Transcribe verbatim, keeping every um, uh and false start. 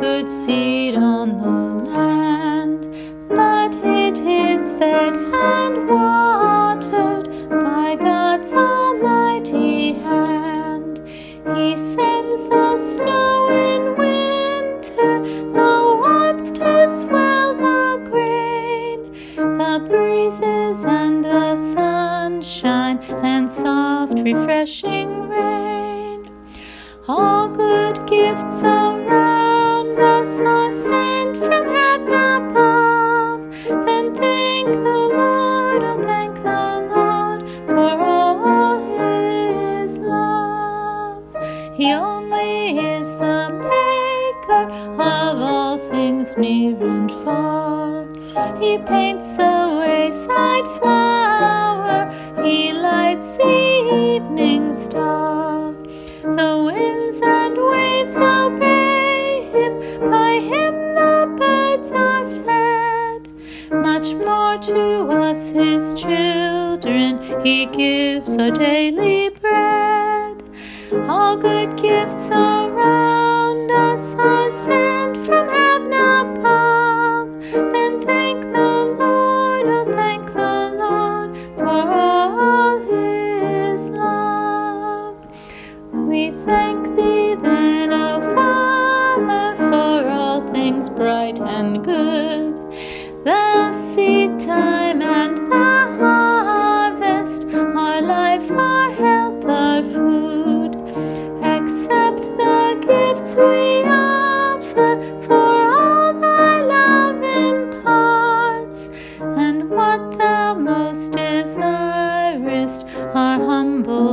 good seed on the land, but it is fed and watered by God's almighty hand. He sends the snow in winter, the warmth to swell the grain, the breezes and the sunshine, and soft refreshing rain. All good gifts around us are sent from heaven above. Then thank the Lord, oh thank the Lord for all His love. He only is the maker of all things near and far. He paints the wayside flower, He lights the evening star. The winds and waves obey Him, by Him the birds are fed. Much more to us His children He gives our daily bread. All good gifts around us are sent from heaven above. Then thank the Lord, oh thank the Lord for all His love. We thank Thee then, O Father, for all things bright and good, the seed time and the harvest, our life, our health, our food. Accept the gifts we offer, for all Thy love imparts, and what Thou most desirest, our humble